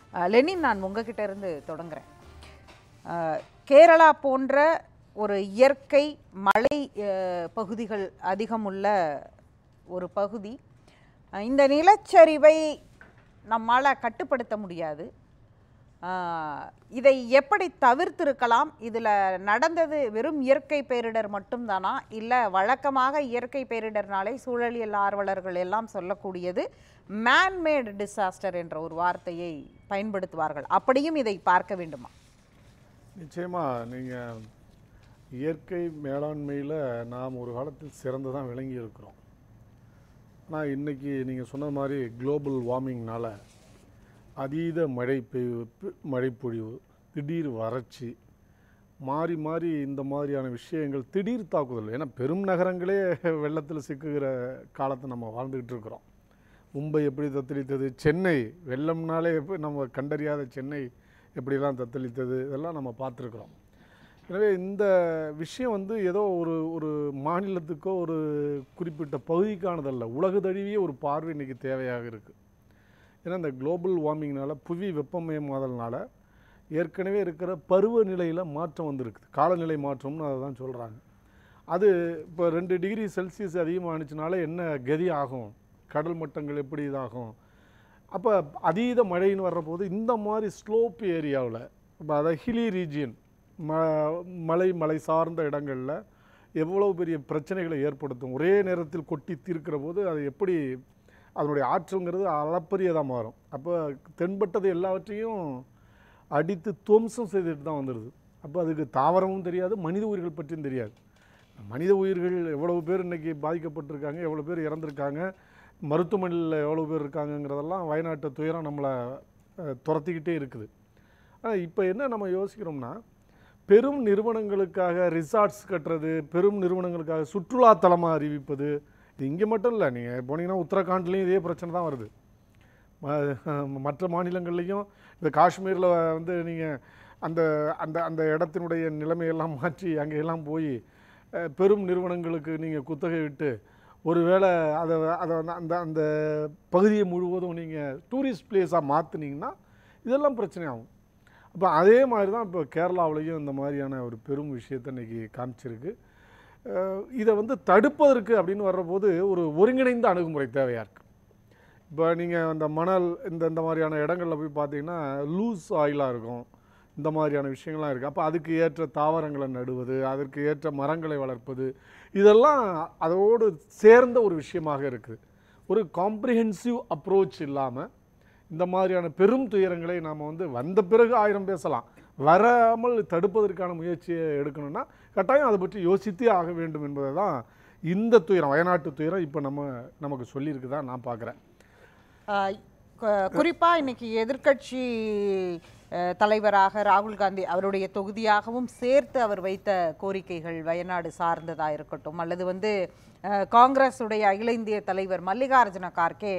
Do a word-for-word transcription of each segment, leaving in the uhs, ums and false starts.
Lenin, நான் உங்ககிட்ட இருந்து தொடங்குறேன். கேரளா போன்ற ஒரு இயற்கை மலை பகுதிகள் அதிகம் உள்ள ஒரு பகுதி, இந்த நிலச்சரிவை நம்மால் கட்டுப்படுத்த முடியாது. இதை எப்படி தவிர்த்திருக்கலாம்? இதில் நடந்தது வெறும் இயற்கை பேரிடர் மட்டும்தானா, இல்லை வழக்கமாக இயற்கை பேரிடர்னாலே சூழலியல் ஆர்வலர்கள் எல்லாம் சொல்லக்கூடியது மேன்மேட் டிசாஸ்டர் என்ற ஒரு வார்த்தையை பயன்படுத்துவார்கள், அப்படியும் இதை பார்க்க வேண்டுமா? நிச்சயமாக நீங்கள் இயற்கை மேலாண்மையில் நாம் ஒரு காலத்தில் சிறந்து தான் விளங்கி இருக்கிறோம். ஆனால் இன்றைக்கி நீங்கள் சொன்ன மாதிரி குளோபல் வார்மிங்னால் அதீத மழை பெய்வு மழைப்பொழிவு, திடீர் வறட்சி, மாறி மாறி இந்த மாதிரியான விஷயங்கள், திடீர் தாக்குதல். ஏன்னா பெரும் நகரங்களே வெள்ளத்தில் சிக்குகிற காலத்தை நம்ம வாழ்ந்துக்கிட்டு இருக்கிறோம். மும்பை எப்படி தத்தளித்தது, சென்னை வெள்ளம்னாலே நம்ம கண்டறியாத சென்னை எப்படிலாம் தத்தளித்தது, இதெல்லாம் நம்ம பார்த்துருக்குறோம். எனவே இந்த விஷயம் வந்து ஏதோ ஒரு ஒரு மாநிலத்துக்கோ ஒரு குறிப்பிட்ட பகுதிக்கானதல்ல, உலக தழுவிய ஒரு பார்வை இன்றைக்கி தேவையாக இருக்குது. ஏன்னா இந்த குளோபல் வார்மிங்னால், புவி வெப்பமயமாதல்னால ஏற்கனவே இருக்கிற பருவநிலையில் மாற்றம் வந்திருக்குது. காலநிலை மாற்றம்னு அதை தான் சொல்கிறாங்க. அது இப்போ ரெண்டு டிகிரி செல்சியஸ் அதிகமாகிச்சுனால என்ன கதி ஆகும், கடல் மட்டங்கள் எப்படி இதாகும். அப்போ அதீத மழைன்னு வர்றபோது இந்த மாதிரி ஸ்லோப் ஏரியாவில், இப்போ அதை ஹிலி ரீஜியன், ம மலை மலை சார்ந்த இடங்களில் எவ்வளோ பெரிய பிரச்சனைகளை ஏற்படுத்தும். ஒரே நேரத்தில் கொட்டி தீர்க்கிற போது அது எப்படி அதனுடைய ஆற்றங்கிறது அளப்பரியதாக மாறும். அப்போ தென்பட்டது எல்லாவற்றையும் அடித்து துவம்சம் செய்துட்டு தான் வந்துடுது. அப்போ அதுக்கு தாவரமும் தெரியாது, மனித உயிர்கள் பற்றியும் தெரியாது. மனித உயிர்கள் எவ்வளவு பேர் இன்றைக்கி பாதிக்கப்பட்டிருக்காங்க, எவ்வளோ பேர் இறந்துருக்காங்க, மருத்துவமனையில் எவ்வளோ பேர் இருக்காங்கங்கிறதெல்லாம் வயநாட்டு துயரம் நம்மளை துரத்திக்கிட்டே இருக்குது. ஆனால் இப்போ என்ன நம்ம யோசிக்கிறோம்னா, பெரும் நிறுவனங்களுக்காக ரிசார்ட்ஸ் கட்டுறது, பெரும் நிறுவனங்களுக்காக சுற்றுலாத்தலமாக அறிவிப்பது, இது இங்கே மட்டும் இல்லை. நீங்கள் போனீங்கன்னா உத்தரகாண்ட்லேயும் இதே பிரச்சனை தான் வருது. மற்ற மாநிலங்கள்லேயும் இந்த காஷ்மீரில் வந்து நீங்கள் அந்த அந்த அந்த இடத்தினுடைய நிலைமையெல்லாம் மாற்றி அங்கெல்லாம் போய் பெரும் நிறுவனங்களுக்கு நீங்கள் குத்தகை விட்டு ஒருவேளை அதை அதை அந்த அந்த பகுதியை முழுவதும் நீங்கள் டூரிஸ்ட் பிளேஸாக மாற்றினீங்கன்னா இதெல்லாம் பிரச்சனை ஆகும். அப்போ அதே மாதிரி தான் இப்போ கேரளாவிலையும் இந்த மாதிரியான ஒரு பெரும் விஷயத்தை இன்றைக்கி காமிச்சிருக்கு. இதை வந்து தடுப்பதற்கு அப்படின்னு வர்றபோது ஒரு ஒருங்கிணைந்த அணுகுமுறை தேவையாக இருக்குது. இப்போ நீங்கள் அந்த மணல் இந்த இந்த மாதிரியான இடங்களில் போய் பார்த்தீங்கன்னா லூஸ் ஆயிலாக இருக்கும், இந்த மாதிரியான விஷயங்கள்லாம் இருக்குது. அப்போ அதுக்கு ஏற்ற தாவரங்களை நடுவது, அதற்கு ஏற்ற மரங்களை வளர்ப்பது, இதெல்லாம் அதோடு சேர்ந்த ஒரு விஷயமாக இருக்குது. ஒரு காம்ப்ரிஹென்சிவ் அப்ரோச் இல்லாமல் இந்த மாதிரியான பெரும் துயரங்களை நாம் வந்து வந்த பிறகு ஆயிரம் பேசலாம், வராமல் தடுப்பதற்கான முயற்சியை எடுக்கணும்னா கட்டாயம் அதை பற்றி யோசித்தே ஆக வேண்டும் என்பதை தான் இந்த துயரம், வயநாட்டு துயரம் இப்போ நம்ம நமக்கு சொல்லியிருக்குதான் நான் பார்க்குறேன். குறிப்பாக இன்னைக்கு எதிர்கட்சி தலைவராக ராகுல் காந்தி அவருடைய தொகுதியாகவும் சேர்த்து அவர் வைத்த கோரிக்கைகள் வயநாடு சார்ந்ததாக இருக்கட்டும், அல்லது வந்து காங்கிரஸுடைய அகில இந்திய தலைவர் மல்லிகார்ஜுன கார்கே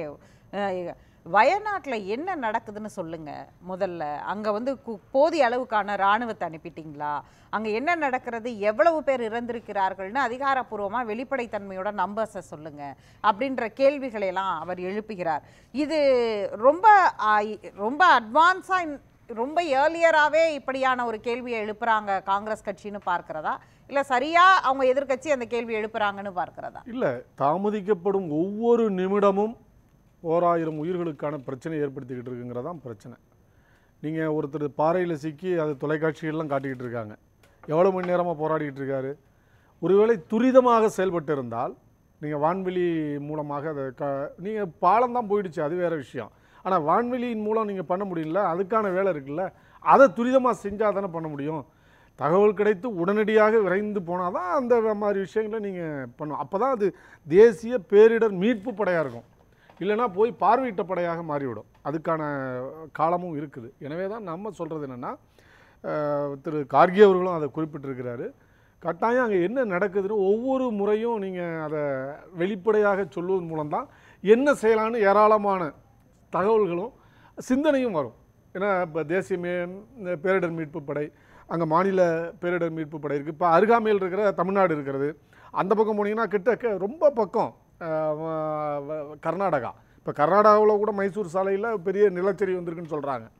வயநாட்டில் என்ன நடக்குதுன்னு சொல்லுங்கள் முதல்ல. அங்கே வந்து போதிய அளவுக்கான இராணுவத்தை அனுப்பிட்டீங்களா, அங்கே என்ன நடக்கிறது, எவ்வளவு பேர் இறந்திருக்கிறார்கள்னு அதிகாரப்பூர்வமாக வெளிப்படைத்தன்மையோட நம்பர்ஸை சொல்லுங்கள் அப்படின்ற கேள்விகளையெல்லாம் அவர் எழுப்புகிறார். இது ரொம்ப ரொம்ப அட்வான்ஸாக ரொம்ப ஏர்லியராகவே இப்படியான ஒரு கேள்வியை எழுப்புறாங்க காங்கிரஸ் கட்சின்னு பார்க்கிறதா, இல்லை சரியாக அவங்க எதிர்கட்சி அந்த கேள்வி எழுப்புறாங்கன்னு பார்க்கிறதா? இல்லை, தாமதிக்கப்படும் ஒவ்வொரு நிமிடமும் ஓராயிரம் உயிர்களுக்கான பிரச்சனை ஏற்படுத்திக்கிட்டு இருக்குங்கிறதான் பிரச்சனை. நீங்கள் ஒருத்தர் பாறையில் சிக்கி அது தொலைக்காட்சிகள்லாம் காட்டிக்கிட்டு இருக்காங்க, எவ்வளோ மணி நேரமாக போராடிக்கிட்டு இருக்காரு. ஒருவேளை துரிதமாக செயல்பட்டு இருந்தால் நீங்கள் வான்வெளி மூலமாக அதை க நீங்கள் பாலம் தான் போயிடுச்சு, அது வேறு விஷயம். ஆனால் வான்வெளியின் மூலம் நீங்கள் பண்ண முடியல, அதுக்கான வேலை இருக்குல்ல, அதை துரிதமாக செஞ்சால் தானே பண்ண முடியும். தகவல் கிடைத்து உடனடியாக விரைந்து போனால் தான் அந்த மாதிரி விஷயங்களை நீங்கள் பண்ணணும். அப்போ தான் அது தேசிய பேரிடர் மீட்பு படையாக இருக்கும். இல்லைனா போய் பார்வையிட்ட படையாக மாறிவிடும். அதுக்கான காலமும் இருக்குது. எனவே தான் நம்ம சொல்கிறது என்னென்னா, திரு கார்கே அவர்களும் அதை குறிப்பிட்டிருக்கிறாரு, கட்டாயம் அங்கே என்ன நடக்குதுன்னு ஒவ்வொரு முறையும் நீங்கள் அதை வெளிப்படையாக சொல்வதன் மூலம்தான் என்ன செய்யலான்னு ஏராளமான தகவல்களும் சிந்தனையும் வரும். ஏன்னா இப்போ தேசிய மே பேரிடர் மீட்பு படை, அங்கே மாநில பேரிடர் மீட்பு படை இருக்குது, இப்போ அருகாமையில் இருக்கிற தமிழ்நாடு இருக்கிறது, அந்த பக்கம் போனீங்கன்னா கிட்ட ரொம்ப பக்கம் கர்நாடகா. இப்போ கர்நாடகாவில் கூட மைசூர் சாலையில் பெரிய நிலச்சரிவு வந்திருக்குன்னு சொல்கிறாங்க.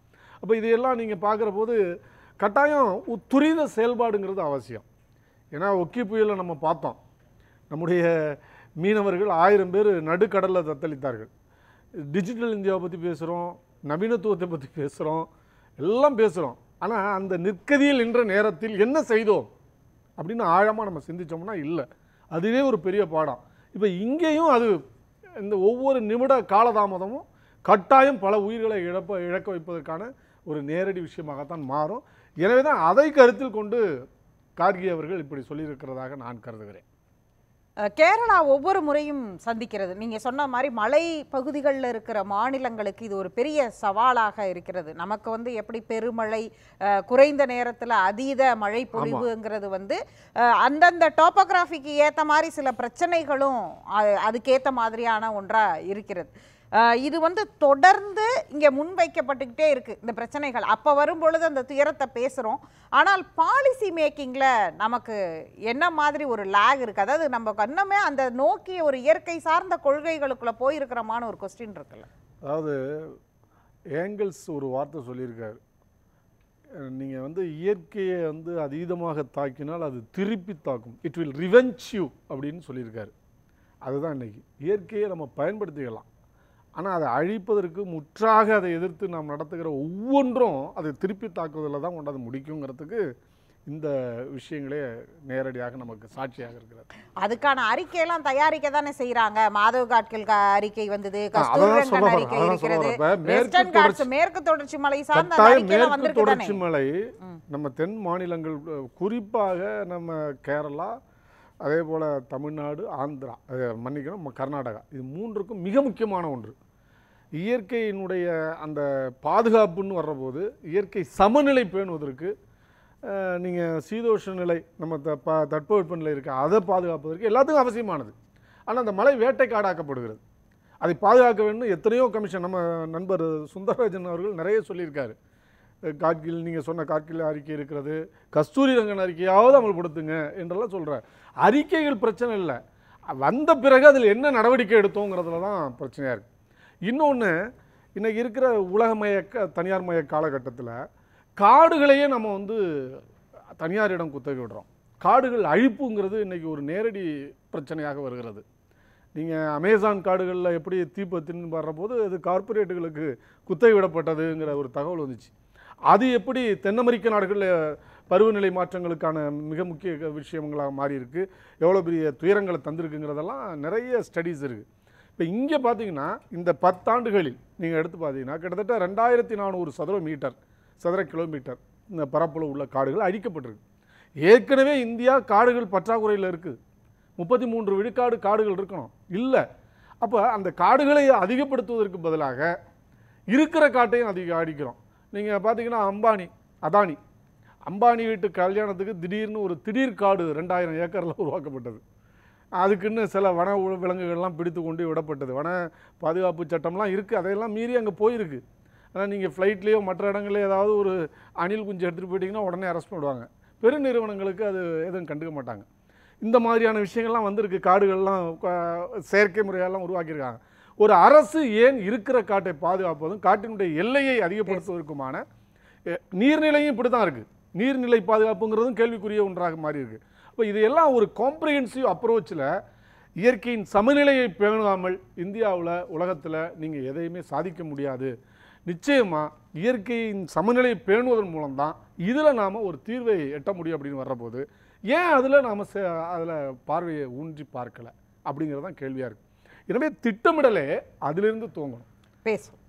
அப்போ இதையெல்லாம் நீங்கள் பார்க்குற போது கட்டாயம் துரித செயல்பாடுங்கிறது அவசியம். ஏன்னா ஒக்கி புயலை நம்ம பார்த்தோம், நம்முடைய மீனவர்கள் ஆயிரம் பேர் நடுக்கடலில் தத்தளித்தார்கள். டிஜிட்டல் இந்தியாவை பற்றி பேசுகிறோம், நவீனத்துவத்தை பற்றி பேசுகிறோம், எல்லாம் பேசுகிறோம். ஆனால் அந்த நிற்கதியில் நின்ற நேரத்தில் என்ன செய்தோம் அப்படின்னு ஆழமாக நம்ம சிந்தித்தோம்னா இல்லை. அதுவே ஒரு பெரிய பாடம். இப்போ இங்கேயும் அது இந்த ஒவ்வொரு நிமிட காலதாமதமும் கட்டாயம் பல உயிர்களை இழப்ப இழக்க வைப்பதற்கான ஒரு நேரடி விஷயமாகத்தான் மாறும். எனவே தான் அதை கருத்தில் கொண்டு கார்கே அவர்கள் இப்படி சொல்லியிருக்கிறதாக நான் கருதுகிறேன். கேரளா ஒவ்வொரு முறையும் சந்திக்கிறது, நீங்கள் சொன்ன மாதிரி மலை பகுதிகளில் இருக்கிற மாநிலங்களுக்கு இது ஒரு பெரிய சவாலாக இருக்கிறது. நமக்கு வந்து எப்படி பெருமழை, குறைந்த நேரத்தில் அதீத மழை பொழிவுங்கிறது வந்து அந்தந்த டோப்போகிராஃபிக்கு ஏற்ற மாதிரி சில பிரச்சனைகளும் அதுக்கேற்ற மாதிரியான ஒன்றாக இருக்கிறது. இது வந்து தொடர்ந்து இங்கே முன்வைக்கப்பட்டுக்கிட்டே இருக்குது இந்த பிரச்சனைகள். அப்போ வரும்பொழுது அந்த துயரத்தை பேசுகிறோம், ஆனால் பாலிசி மேக்கிங்கில் நமக்கு என்ன மாதிரி ஒரு லேக் இருக்குது? அதாவது நம்ம கண்ணமே அந்த நோக்கி ஒரு இயற்கை சார்ந்த கொள்கைகளுக்குள்ளே போயிருக்கிறோமான ஒரு கொஸ்டின் இருக்குல்ல. அதாவது ஏங்கல்ஸ் ஒரு வார்த்தை சொல்லியிருக்காரு, நீங்கள் வந்து இயற்கையை வந்து அதீதமாக தாக்கினால் அது திருப்பி தாக்கும், இட் வில் ரிவெஞ்ச் யூ அப்படின்னு சொல்லியிருக்காரு. அதுதான் இன்றைக்கி இயற்கையை நம்ம பயன்படுத்திக்கலாம், ஆனால் அதை அழிப்பதற்கு முற்றாக அதை எதிர்த்து நாம் நடத்துகிற ஒவ்வொன்றும் அதை திருப்பி தாக்குவதில் தான் கொண்டாந்து முடிக்குங்கிறதுக்கு இந்த விஷயங்களே நேரடியாக நமக்கு சாட்சியாக இருக்கிறது. அதுக்கான அறிக்கையெல்லாம் தயாரிக்க தானே செய்யறாங்க. மாதவ் காட்கில் அறிக்கை வந்தது, அறிக்கை இருக்கிறது, மேற்கு தொடர்ச்சி மலை சார்ந்த மேற்கு தொடர்ச்சி மலை நம்ம தென் மாநிலங்கள் குறிப்பாக நம்ம கேரளா, அதே போல் தமிழ்நாடு, ஆந்திரா, மன்னிக்கணும் கர்நாடகா, இது மூன்றுக்கும் மிக முக்கியமான ஒன்று. இயற்கையினுடைய அந்த பாதுகாப்புன்னு வர்றபோது இயற்கை சமநிலை பேணுவதற்கு நீங்கள் சீதோஷ்ண நிலை நம்ம த ப தட்பவெப்பநிலை இருக்குது அதை பாதுகாப்பதற்கு எல்லாத்துக்கும் அவசியமானது. ஆனால் அந்த மலை வேட்டைக்காடாக்கப்படுகிறது, அதை பாதுகாக்க வேண்டும். எத்தனையோ கமிஷன் நம்ம நண்பர் சுந்தரராஜன் அவர்கள் நிறைய சொல்லியிருக்காரு. காட்கில் நீங்கள் சொன்ன காட்கில் அறிக்கை இருக்கிறது, கஸ்தூரி ரங்கன் அறிக்கையாவது அமல்படுத்துங்க என்றெல்லாம் சொல்கிறார். அறிக்கைகள் பிரச்சனை இல்லை, வந்த பிறகு அதில் என்ன நடவடிக்கை எடுத்தோங்கிறதுல தான் பிரச்சனையாக இருக்குது. இன்னொன்று, இன்றைக்கி இருக்கிற உலகமய தனியார் மய காலகட்டத்தில் காடுகளையே நம்ம வந்து தனியாரிடம் குத்தகை விடுறோம். காடுகள் அழிப்புங்கிறது இன்றைக்கி ஒரு நேரடி பிரச்சனையாக வருகிறது. நீங்கள் அமேசான் காடுகளில் எப்படி தீப்பத்தின்னு வர்றபோது அது கார்ப்பரேட்டுகளுக்கு குத்தகை விடப்பட்டதுங்கிற ஒரு தகவல் வந்துச்சு. அது எப்படி தென் அமெரிக்க நாடுகளில் பருவநிலை மாற்றங்களுக்கான மிக முக்கிய விஷயங்களாக மாறி இருக்குது, எவ்வளோ பெரிய துயரங்களை தந்திருக்குங்கிறதெல்லாம் நிறைய ஸ்டடீஸ் இருக்குது. இப்போ இங்கே பார்த்தீங்கன்னா இந்த பத்தாண்டுகளில் நீங்கள் எடுத்து பார்த்தீங்கன்னா கிட்டத்தட்ட ரெண்டாயிரத்தி நானூறு சதுர மீட்டர் சதுர கிலோமீட்டர் இந்த பரப்பில் உள்ள காடுகள் அழிக்கப்பட்டிருக்கு. ஏற்கனவே இந்தியா காடுகள் பற்றாக்குறையில் இருக்குது, முப்பத்தி மூன்று விழுக்காடு காடுகள் இருக்கணும் இல்லை. அப்போ அந்த காடுகளை அதிகப்படுத்துவதற்கு பதிலாக இருக்கிற காட்டையும் அதிக அடிக்கிறோம். நீங்கள் பார்த்தீங்கன்னா அம்பானி, அதானி, அம்பானி வீட்டு கல்யாணத்துக்கு திடீர்னு ஒரு திடீர் காடு ரெண்டாயிரம் ஏக்கரில் உருவாக்கப்பட்டது. அதுக்குன்னு சில வன விலங்குகள்லாம் பிடித்து கொண்டு விடப்பட்டது. வன பாதுகாப்பு சட்டம்லாம் இருக்குது, அதையெல்லாம் மீறி அங்கே போயிருக்கு. ஆனால் நீங்கள் ஃப்ளைட்லேயோ மற்ற இடங்கள்லேயோ ஏதாவது ஒரு அணில் குஞ்சு எடுத்துகிட்டு போயிட்டீங்கன்னா உடனே அரெஸ்ட் பண்ணுவாங்க. பெருநிறுவனங்களுக்கு அது எதுவும் கண்டுக்க மாட்டாங்க. இந்த மாதிரியான விஷயங்கள்லாம் வந்திருக்கு. காடுகள்லாம் செயற்கை முறையெல்லாம் உருவாக்கியிருக்காங்க. ஒரு அரசு ஏன் இருக்கிற காட்டை பாதுகாப்பதும் காட்டினுடைய எல்லையை அதிகப்படுத்துவதற்குமான நீர்நிலையும் இப்படி தான் இருக்குது. நீர்நிலை பாதுகாப்புங்கிறதும் கேள்விக்குரிய ஒன்றாக மாறி இருக்குது. அப்போ இதையெல்லாம் ஒரு காம்ப்ரிஹென்சிவ் அப்ரோச்சில் இயற்கையின் சமநிலையை பேணாமல் இந்தியாவில் உலகத்தில் நீங்கள் எதையுமே சாதிக்க முடியாது. நிச்சயமாக இயற்கையின் சமநிலையை பேணுவதன் மூலம்தான் இதில் நாம் ஒரு தீர்வை எட்ட முடியும் அப்படின்னு வர்றபோது ஏன் அதில் நாம் அதில் பார்வையை ஊன்றி பார்க்கலை அப்படிங்கிறது தான் கேள்வியாக இருக்குது. எனவே திட்டமிடலே அதிலிருந்து துவங்கணும். பேசும்